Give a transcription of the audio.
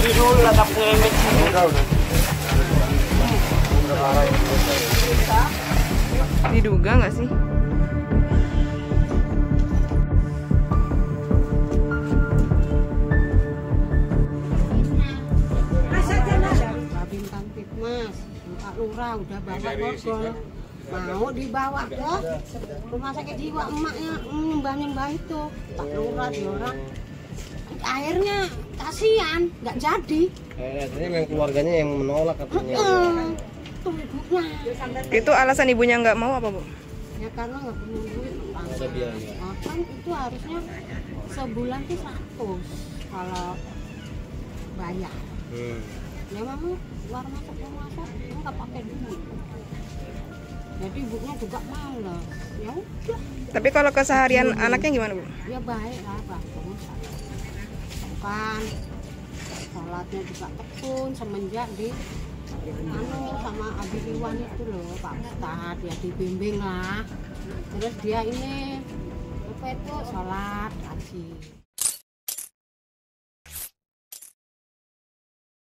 Diduga nggak sih? Bintang Fitmas, Pak Lurah udah bawa borgol, mau dibawa ke rumah sakit jiwa. Emaknya nyembah itu Pak Lurah di orang. Akhirnya kasihan, nggak jadi. Jadi memang keluarganya yang menolak katanya. Tuh ibunya. Itu alasan ibunya nggak mau apa, Bu? Ya karena nggak punya duit. Ada biaya. Kan itu harusnya sebulan tuh 100 kalau bayar. Ya memang luar masuk nggak pakai duit. Jadi ibunya juga malas. Ya udah. Tapi kalau keseharian anaknya gimana, Bu? Ya baik lah, bagus. Kan sholatnya juga tekun semenjak di sama Abi Iwan itu loh, Pak Ustadz ya dibimbing lah. Terus dia ini apa itu sholat haji.